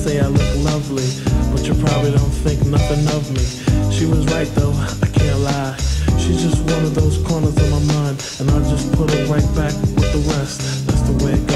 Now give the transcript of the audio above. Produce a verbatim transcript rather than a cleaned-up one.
say I look lovely, but you probably don't think nothing of me. She was right though, I can't lie. She's just one of those corners of my mind, and I'll just put her right back with the rest. That's the way it